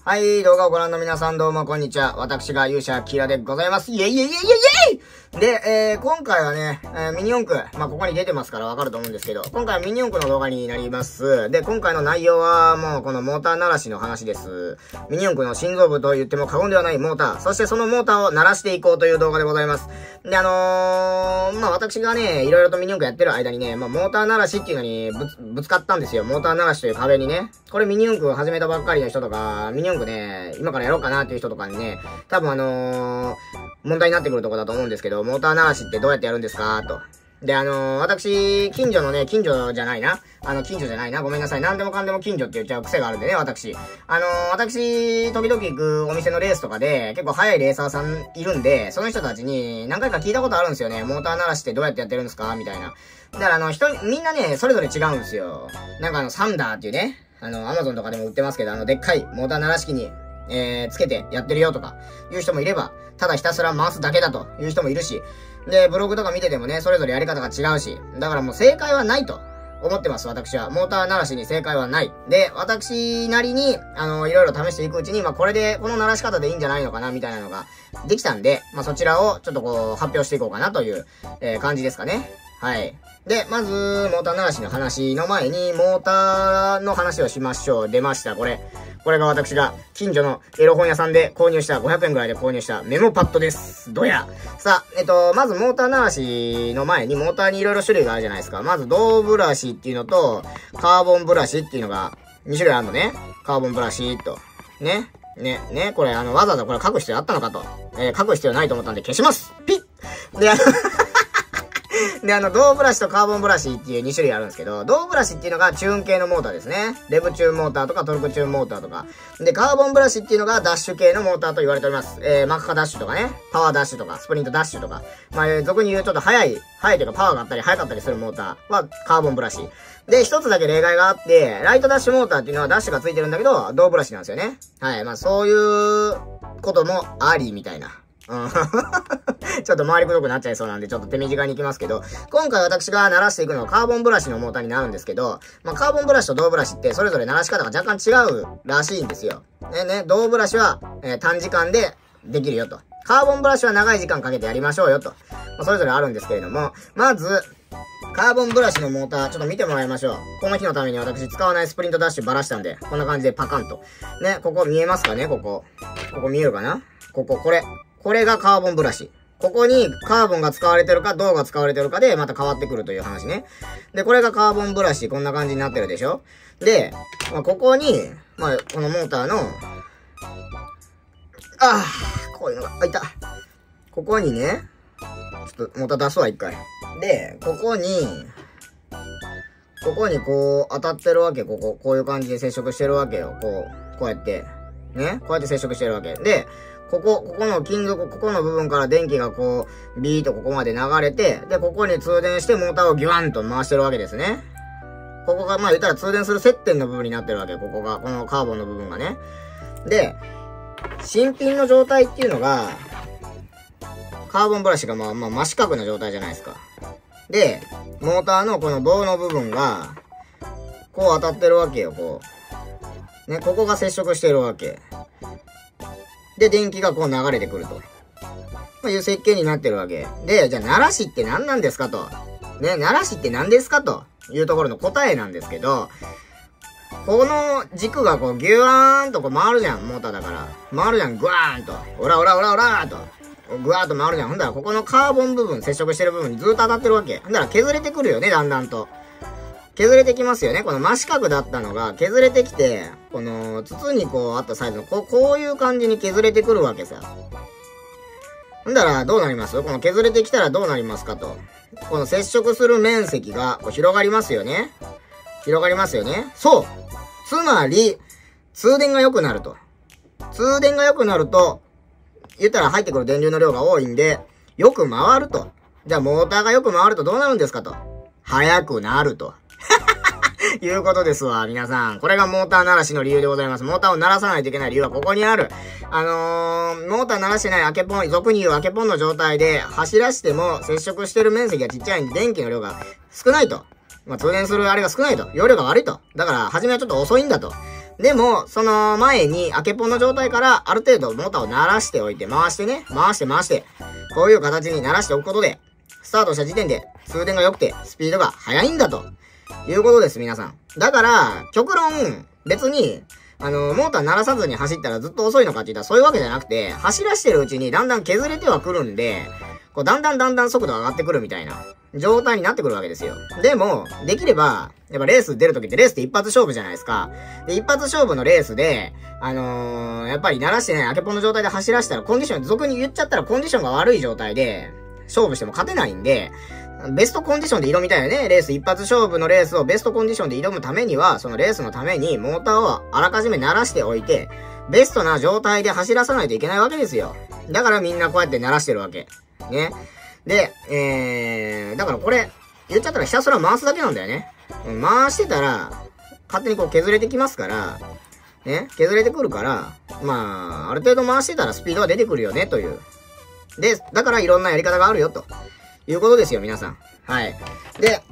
はい、動画をご覧の皆さんどうもこんにちは。私が勇者キラでございます。イェイイェイイェイイェイイェイで、今回はね、ミニ四駆、ここに出てますからわかると思うんですけど、今回はミニ四駆の動画になります。で、今回の内容はもうこのモーター鳴らしの話です。ミニ四駆の心臓部と言っても過言ではないモーター、そしてそのモーターを鳴らしていこうという動画でございます。で、私がね、いろいろとミニ四駆やってる間にね、モーター鳴らしっていうのにぶつかったんですよ。モーター鳴らしという壁にね。これミニ四駆始めたばっかりの人とか、ミニ四駆ね、今からやろうかなっていう人とかにね、多分問題になってくるとこだと思うんですけど、モーター鳴らしってどうやってやるんですかと。で、私、近所じゃないな。ごめんなさい。何でもかんでも近所って言っちゃう癖があるんでね、私。私、時々行くお店のレースとかで、結構速いレーサーさんいるんで、その人たちに何回か聞いたことあるんですよね。モーター鳴らしってどうやってやってるんですかみたいな。だからみんなね、それぞれ違うんですよ。サンダーっていうね、アマゾンとかでも売ってますけど、でっかいモーター鳴らし機に、つけてやってるよとか、いう人もいれば、ただひたすら回すだけだという人もいるし、で、ブログとか見ててもね、それぞれやり方が違うし、だからもう正解はないと思ってます、私は。モーター鳴らしに正解はない。で、私なりに、いろいろ試していくうちに、これで、この鳴らし方でいいんじゃないのかな、みたいなのができたんで、そちらをちょっと発表していこうかなという、感じですかね。はい。で、まず、モーター鳴らしの話の前に、モーターの話をしましょう。出ました、これ。これが私が近所のエロ本屋さんで購入した、500円ぐらいで購入したメモパッドです。どや。さあ、まずモーター鳴らしの前にモーターにいろいろ種類があるじゃないですか。まず銅ブラシっていうのと、カーボンブラシっていうのが2種類あるのね。カーボンブラシと。ね。これわざわざこれ書く必要あったのかと。書く必要ないと思ったんで消しますピッで、銅ブラシとカーボンブラシっていう2種類あるんですけど、銅ブラシっていうのがチューン系のモーターですね。レブチューンモーターとかトルクチューンモーターとか。で、カーボンブラシっていうのがダッシュ系のモーターと言われております。マッカダッシュとかね、パワーダッシュとか、スプリントダッシュとか。俗に言うちょっと速いというかパワーがあったり速かったりするモーターはカーボンブラシ。で、一つだけ例外があって、ライトダッシュモーターっていうのはダッシュがついてるんだけど、銅ブラシなんですよね。はい。そういうこともあり、みたいな。ちょっと回りくどくなっちゃいそうなんで、ちょっと手短に行きますけど、今回私が鳴らしていくのはカーボンブラシのモーターになるんですけど、カーボンブラシと銅ブラシってそれぞれ鳴らし方が若干違うらしいんですよ。銅ブラシは、短時間でできるよと。カーボンブラシは長い時間かけてやりましょうよと。それぞれあるんですけれども、まず、カーボンブラシのモーター、ちょっと見てもらいましょう。この日のために私使わないスプリントダッシュばらしたんで、こんな感じでパカンと。ね、ここ見えますかねここ見えるかなこれがカーボンブラシ。ここにカーボンが使われてるか銅が使われてるかでまた変わってくるという話ね。で、これがカーボンブラシ。こんな感じになってるでしょで、ここに、このモーターの、こういうのが、いた。ここにね、ちょっとモーター出すわ、一回。で、ここにこう当たってるわけ。こういう感じで接触してるわけよ。こうやって。ね。こうやって接触してるわけ。で、ここの金属、ここの部分から電気がビーとここまで流れて、で、ここに通電してモーターをギュワンと回してるわけですね。ここが、言ったら通電する接点の部分になってるわけ。このカーボンの部分がね。で、新品の状態っていうのが、カーボンブラシが真四角な状態じゃないですか。で、モーターのこの銅の部分が、こう当たってるわけよ、ね、ここが接触してるわけ。で、電気が流れてくると。いう設計になってるわけ。で、じゃあ、鳴らしって何なんですかと。ね、鳴らしって何ですかというところの答えなんですけど、この軸がギュワーンと回るじゃん、モーターだから。回るじゃん、グワーンと。オラーと。グワーッと回るじゃん。ほんだら、ここのカーボン部分、接触してる部分にずっと当たってるわけ。ほんだら、削れてくるよね、だんだんと。削れてきますよね。この真四角だったのが削れてきて、この筒にあったサイズのこういう感じに削れてくるわけさ。ほんだらどうなります？この削れてきたらどうなりますかと。この接触する面積が広がりますよね。そう。つまり、通電が良くなると。通電が良くなると、言ったら入ってくる電流の量が多いんで、よく回ると。じゃあモーターがよく回るとどうなるんですかと。速くなると。いうことですわ、皆さん。これがモーター鳴らしの理由でございます。モーターを鳴らさないといけない理由はここにある。モーター鳴らしてないアケポン、俗に言うアケポンの状態で走らしても接触してる面積がちっちゃいんで電気の量が少ないと。通電するあれが少ないと。容量が悪いと。だから、初めはちょっと遅いんだと。 でも、その前に、開けっぽの状態からある程度モーターを鳴らしておいて、回してね、回して、こういう形に鳴らしておくことで、スタートした時点で通電が良くて、スピードが速いんだということです、皆さん。だから、極論、別に、モーター鳴らさずに走ったらずっと遅いのかって言ったらそういうわけじゃなくて、走らしてるうちにだんだん削れてはくるんで、こうだんだん速度上がってくるみたいな状態になってくるわけですよ。でも、できれば、やっぱレース出るときってレースって一発勝負じゃないですか。で、一発勝負のレースで、やっぱり鳴らしてね、開けっぽの状態で走らせたらコンディション、俗に言っちゃったらコンディションが悪い状態で、勝負しても勝てないんで、ベストコンディションで挑みたいよね。レース一発勝負のレースをベストコンディションで挑むためには、そのレースのためにモーターをあらかじめ鳴らしておいて、ベストな状態で走らさないといけないわけですよ。だからみんなこうやって鳴らしてるわけ。ね。で、だからこれ、言っちゃったらひたすら回すだけなんだよね。回してたら、勝手にこう削れてきますから、ね。削れてくるから、まあ、ある程度回してたらスピードが出てくるよね、という。で、だからいろんなやり方があるよ、ということですよ、皆さん。はい。で、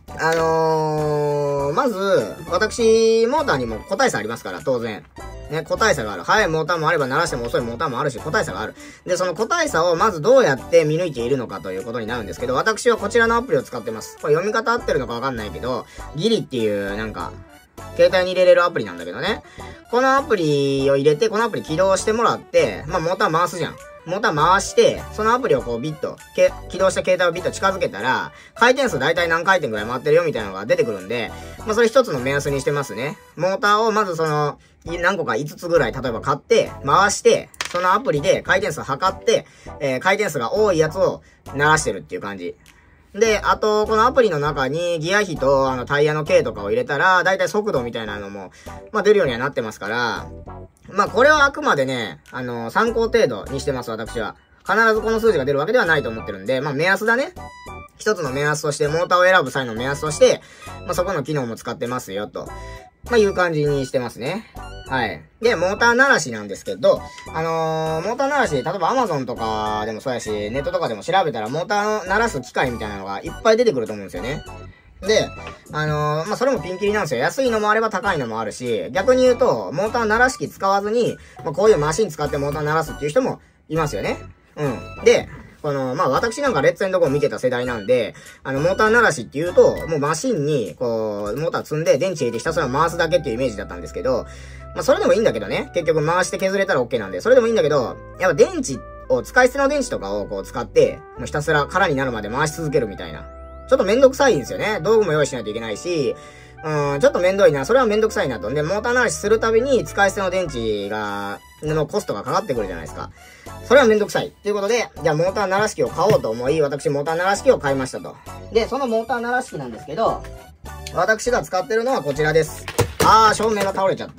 まず、私、モーターにも個体差ありますから、当然。ね、個体差がある。速いモーターもあれば、鳴らしても遅いモーターもあるし、個体差がある。で、その個体差をまずどうやって見抜いているのかということになるんですけど、私はこちらのアプリを使ってます。これ読み方合ってるのかわかんないけど、ギリっていう、なんか、携帯に入れれるアプリなんだけどね。このアプリを入れて、このアプリ起動してもらって、まあ、モーター回すじゃん。モーター回して、そのアプリをこうビッと、起動した携帯をビッと近づけたら、回転数大体何回転ぐらい回ってるよみたいなのが出てくるんで、まあそれ一つの目安にしてますね。モーターをまずその、何個か5つぐらい例えば買って、回して、そのアプリで回転数測って、回転数が多いやつを鳴らしてるっていう感じ。で、あと、このアプリの中にギア比とタイヤの径とかを入れたら、だいたい速度みたいなのも、まあ出るようにはなってますから、まあこれはあくまでね、参考程度にしてます、私は。必ずこの数字が出るわけではないと思ってるんで、まあ目安だね。一つの目安として、モーターを選ぶ際の目安として、まあそこの機能も使ってますよ、と。まあいう感じにしてますね。はい。で、モーター鳴らしなんですけど、モーター鳴らし、例えば Amazon とかでもそうやし、ネットとかでも調べたら、モーター鳴らす機械みたいなのがいっぱい出てくると思うんですよね。で、まあ、それもピンキリなんですよ。安いのもあれば高いのもあるし、逆に言うと、モーター鳴らし機使わずに、まあ、こういうマシン使ってモーター鳴らすっていう人もいますよね。うん。で、まあ、私なんかレッツエンドゴー見てた世代なんで、モーター鳴らしって言うと、もうマシンに、こう、モーター積んで電池入れてひたすら回すだけっていうイメージだったんですけど、まあ、それでもいいんだけどね。結局回して削れたら OK なんで、それでもいいんだけど、やっぱ電池を、使い捨ての電池とかをこう使って、もうひたすら空になるまで回し続けるみたいな。ちょっとめんどくさいんですよね。道具も用意しないといけないし、ちょっとめんどいな。それはめんどくさいなと。で、モーター鳴らしするたびに使い捨ての電池のコストがかかってくるじゃないですか。それはめんどくさい。ということで、じゃあモーター鳴らし機を買おうと思い、私モーター鳴らし機を買いましたと。で、そのモーター鳴らし機なんですけど、私が使ってるのはこちらです。照明が倒れちゃった。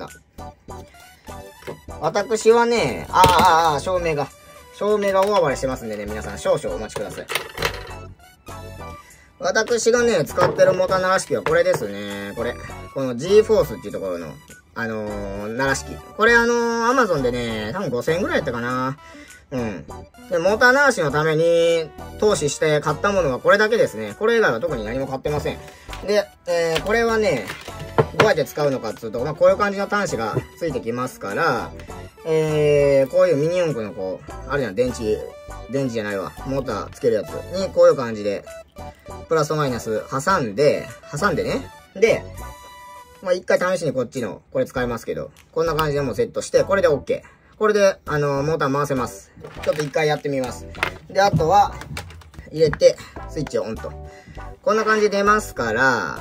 私はね、照明が大暴れしてますんでね、皆さん少々お待ちください。私がね、使ってるモーター鳴らし機はこれですね。この G-Force っていうところの、鳴らし機。これAmazon でね、多分5000円ぐらいやったかな。うん。で、モーター鳴らしのために投資して買ったものはこれだけですね。これ以外は特に何も買ってません。で、これはね、どうやって使うのかっていうと、まあ、こういう感じの端子がついてきますから、こういうミニ四駆のこう、あるじゃん、電池じゃないわ。モーターつけるやつに、こういう感じで、プラスとマイナス挟んでね。で、まあ、一回試しにこっちの、これ使いますけど、こんな感じでもうセットして、これで OK。これで、モーター回せます。ちょっと一回やってみます。で、あとは、入れて、スイッチをオンと。こんな感じで出ますから、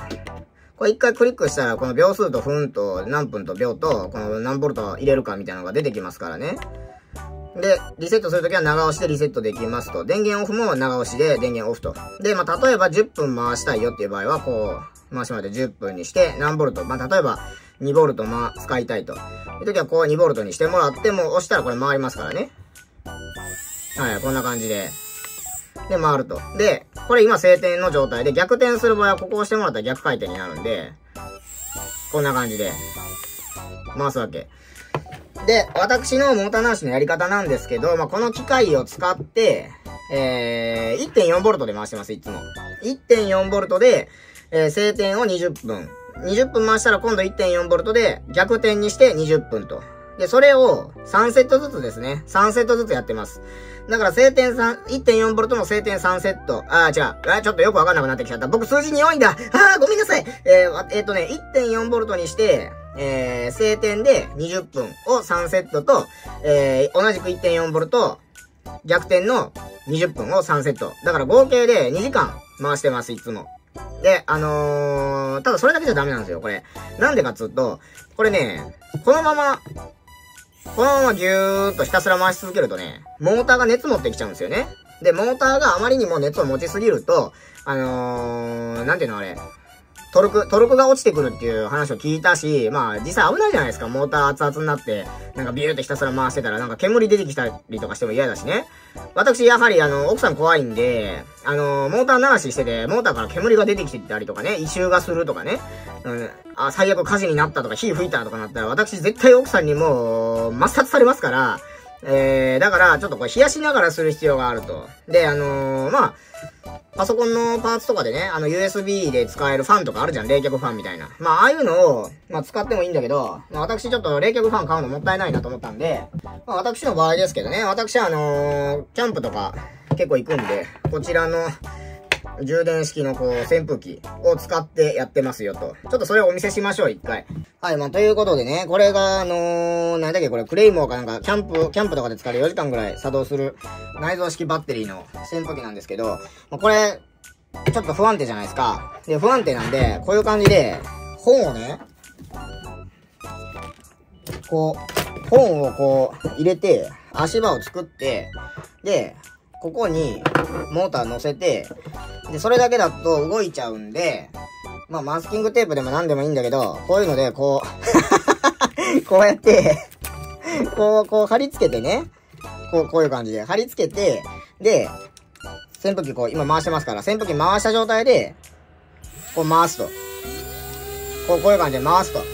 これ一回クリックしたら、この秒数と分と何分と秒と、この何ボルト入れるかみたいなのが出てきますからね。で、リセットするときは長押しでリセットできますと。電源オフも長押しで電源オフと。で、まあ、例えば10分回したいよっていう場合は、こう、回してもらって10分にして、何ボルト、まあ、例えば2ボルト使いたいと。いうときはこう2ボルトにしてもらって、もう押したらこれ回りますからね。はい、こんな感じで。で、回ると。で、これ今晴天の状態で逆転する場合はここを押してもらったら逆回転になるんで、こんな感じで、回すわけ。で、私のモーター鳴らしのやり方なんですけど、まあ、この機械を使って、1.4 ボルトで回してます、いつも。1.4 ボルトで、晴天を20分 20分回したら今度 1.4V で逆転にして20分と。で、それを3セットずつですね。3セットずつやってます。だから晴天3、1.4V の晴天3セット。違う。ちょっとよくわかんなくなってきちゃった。僕数字に弱いんだ。ごめんなさい。1.4V にして、晴天で20分を3セットと、同じく 1.4V 逆転の20分を3セット。だから合計で2時間回してます、いつも。で、ただそれだけじゃダメなんですよ、これ。なんでかっつうと、これね、このままぎゅーっとひたすら回し続けるとね、モーターが熱持ってきちゃうんですよね。で、モーターがあまりにも熱を持ちすぎると、なんていうのあれ、トルクが落ちてくるっていう話を聞いたし、まあ実際危ないじゃないですか。モーター熱々になって、なんかビューってひたすら回してたらなんか煙出てきたりとかしても嫌だしね。私やはり奥さん怖いんで、モーター鳴らししてて、モーターから煙が出てきてたりとかね、異臭がするとかね。最悪火事になったとか火吹いたとかなったら、私絶対奥さんにもう抹殺されますから、だからちょっとこれ冷やしながらする必要があると。で、パソコンのパーツとかでね、USB で使えるファンとかあるじゃん、冷却ファンみたいな。まあ、ああいうのを、使ってもいいんだけど、私ちょっと冷却ファン買うのもったいないなと思ったんで、私の場合ですけどね、私はキャンプとか結構行くんで、こちらの充電式の扇風機を使ってやってますよと。ちょっとそれをお見せしましょう、一回。はい、ということでね、これがなんだっけ、これ、クレイモーかなんか、キャンプとかで使える4時間ぐらい作動する内蔵式バッテリーの扇風機なんですけど、これ、ちょっと不安定じゃないですか。で、不安定なんで、こういう感じで、本をね、本を入れて、足場を作って、で、ここにモーター乗せて、で、それだけだと動いちゃうんで、マスキングテープでも何でもいいんだけど、こういうので、こうやって、貼り付けてね、こういう感じで貼り付けて、で、扇風機今回してますから、扇風機回した状態で、回すと。こういう感じで回すと。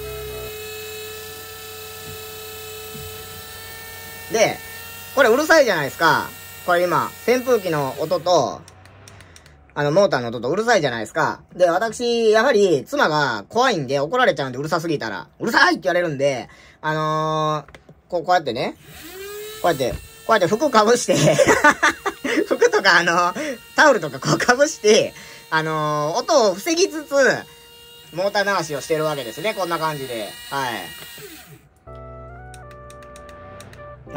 で、これうるさいじゃないですか。これ今、扇風機の音と、モーターの音とうるさいじゃないですか。で、私、やはり、妻が怖いんで怒られちゃうんでうるさすぎたら。うるさいって言われるんで、こうやってね、こうやって服かぶして服とかタオルとかかぶして、音を防ぎつつ、モーター鳴らしをしてるわけですね。こんな感じで。はい。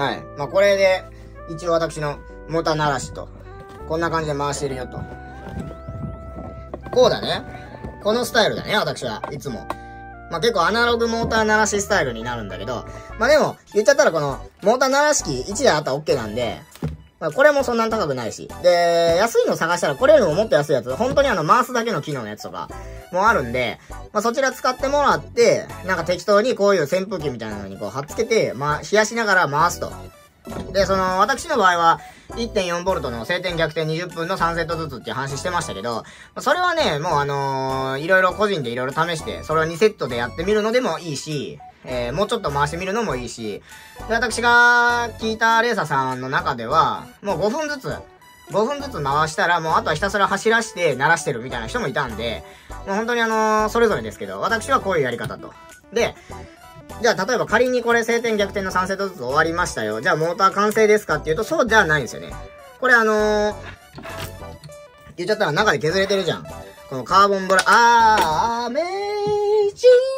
はい。これで、一応私のモーター鳴らしと、こんな感じで回してるよと。こうだね。このスタイルだね、私はいつも。結構アナログモーター鳴らしスタイルになるんだけど、でも、言っちゃったらこの、モーター鳴らし機1台あったら OK なんで、これもそんなに高くないし。で、安いの探したらこれよりももっと安いやつ、本当に回すだけの機能のやつとかもあるんで、そちら使ってもらって、なんか適当にこういう扇風機みたいなのに貼っつけて、冷やしながら回すと。で、私の場合は、1.4V の晴天逆転20分の3セットずつっていう話してましたけど、それはね、もういろいろ個人でいろいろ試して、それを2セットでやってみるのでもいいし、もうちょっと回してみるのもいいし、で、私が聞いたレーサーさんの中では、もう5分ずつ回したら、もうあとはひたすら走らして鳴らしてるみたいな人もいたんで、もう本当にそれぞれですけど、私はこういうやり方と。で、じゃあ、例えば仮にこれ晴天逆転の3セットずつ終わりましたよ。じゃあ、モーター完成ですかっていうと、そうじゃないんですよね。これ言っちゃったら中で削れてるじゃん。このカーボンブラ、アメージングレー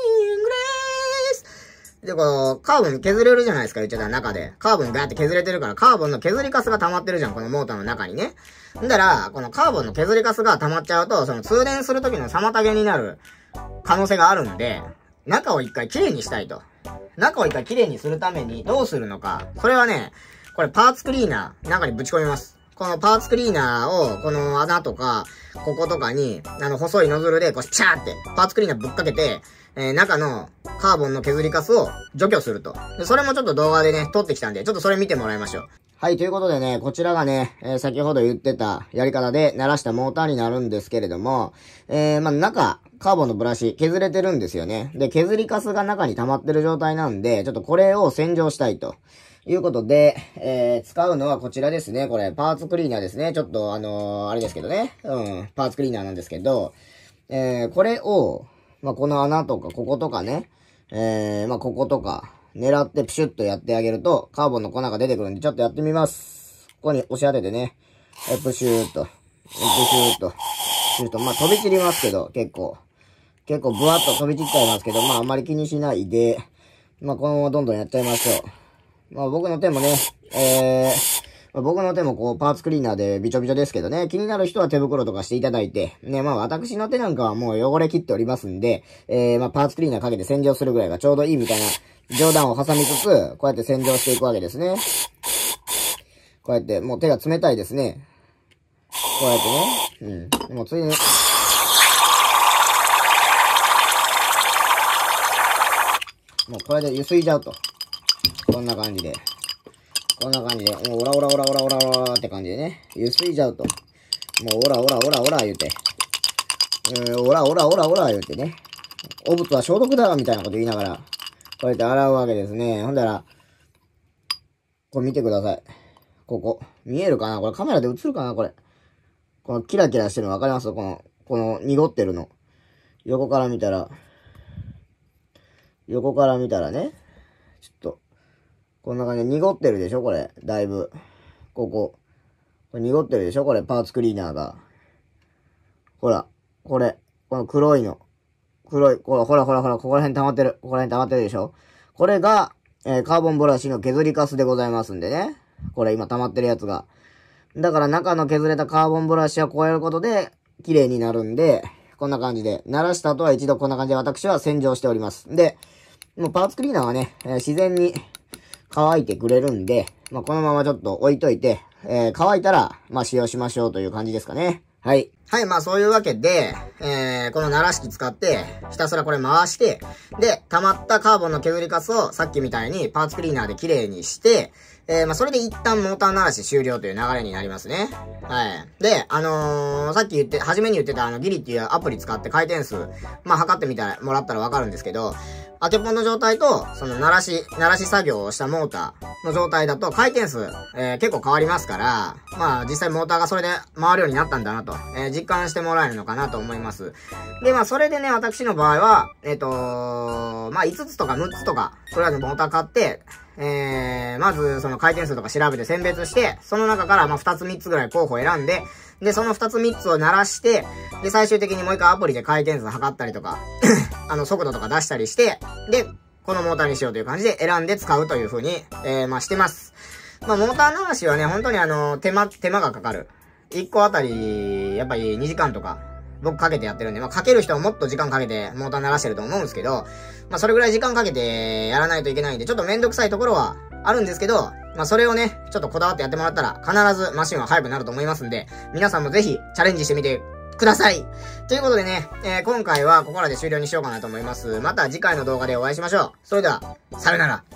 スで、カーボン削れるじゃないですか、言っちゃったら中で。カーボンガーって削れてるから、カーボンの削りカスが溜まってるじゃん、このモーターの中にね。んだら、このカーボンの削りカスが溜まっちゃうと、通電する時の妨げになる可能性があるんで、中を一回きれいにしたいと。中を一回きれいにするためにどうするのか。それはね、これパーツクリーナー、中にぶち込みます。このパーツクリーナーを、この穴とか、こことかに、細いノズルで、ピシャーって、パーツクリーナーぶっかけて、中のカーボンの削りカスを除去すると。で、それもちょっと動画でね、撮ってきたんで、ちょっとそれ見てもらいましょう。はい、ということでね、こちらがね、先ほど言ってたやり方で鳴らしたモーターになるんですけれども、中、カーボンのブラシ削れてるんですよね。で、削りカスが中に溜まってる状態なんで、ちょっとこれを洗浄したいということで、使うのはこちらですね。これ、パーツクリーナーですね。ちょっとあれですけどね。パーツクリーナーなんですけど、これを、 まあ、この穴とか、こことかね、まあ、こことか、狙ってプシュッとやってあげると、カーボンの粉が出てくるんで、ちょっとやってみます。ここに押し当ててね、プシューっと、プシューっと、プシューっと、まあ、飛び散りますけど、結構ブワッと飛び散っちゃいますけど、まあ、あんまり気にしないで、まあ、このままどんどんやっちゃいましょう。まあ、僕の手もね、僕の手もこう、パーツクリーナーでびちょびちょですけどね、気になる人は手袋とかしていただいて、ね、まあ私の手なんかはもう汚れ切っておりますんで、まあパーツクリーナーかけて洗浄するぐらいがちょうどいいみたいな冗談を挟みつつ、こうやって洗浄していくわけですね。こうやって、もう手が冷たいですね。こうやってね、もうついに、もうこれでゆすいじゃうと。こんな感じで。こんな感じで、もうオラオラオラオラオラオラって感じでね、ゆすいじゃうと。もうオラオラオラオラ言うて。オラオラオラオラ言うてね。お物は消毒だみたいなこと言いながら、こうやって洗うわけですね。ほんだら、これ見てください。ここ。見えるかなこれカメラで映るかなこれ。このキラキラしてるのわかりますこの濁ってるの。横から見たらね、ちょっと、こんな感じで濁ってるでしょこれ。だいぶ。これ濁ってるでしょこれ、パーツクリーナーが。ほら。この黒いの。ほら、ここら辺溜まってる。ここら辺溜まってるでしょこれが、カーボンブラシの削りカスでございますんでね。これ今溜まってるやつが。だから中の削れたカーボンブラシを加えることで、綺麗になるんで、こんな感じで。鳴らした後は一度こんな感じで私は洗浄しております。で、もうパーツクリーナーはね、自然に、乾いてくれるんで、まあ、このままちょっと置いといて、乾いたら、まあ、使用しましょうという感じですかね。はい。はい、まあ、そういうわけで、この鳴らし器使って、ひたすらこれ回して、で、溜まったカーボンの削りカスをさっきみたいにパーツクリーナーで綺麗にして、まあ、それで一旦モーター鳴らし終了という流れになりますね。はい。で、さっき初めに言ってたギリっていうアプリ使って回転数、まあ、測ってみたら、もらったらわかるんですけど、当てポンの状態と、その鳴らし作業をしたモーターの状態だと回転数、結構変わりますから、まあ実際モーターがそれで回るようになったんだなと、実感してもらえるのかなと思います。で、まあそれでね、私の場合は、まあ5つとか6つとか、とりあえずモーター買って、まずその回転数とか調べて選別して、その中からまあ2つ3つぐらい候補を選んで、で、その2つ3つを鳴らして、で、最終的にもう一回アプリで回転数測ったりとか、速度とか出したりして、で、このモーターにしようという感じで選んで使うという風に、まあしてます。まあ、モーター鳴らしはね、本当に手間がかかる。1個あたり、やっぱり2時間とか、僕かけてやってるんで、まあ、かける人はもっと時間かけてモーター鳴らしてると思うんですけど、まあ、それぐらい時間かけてやらないといけないんで、ちょっとめんどくさいところはあるんですけど、まあ、それをね、ちょっとこだわってやってもらったら、必ずマシンは速くなると思いますんで、皆さんもぜひチャレンジしてみてください。ということでね、今回はここらで終了にしようかなと思います。また次回の動画でお会いしましょう。それでは、さよなら。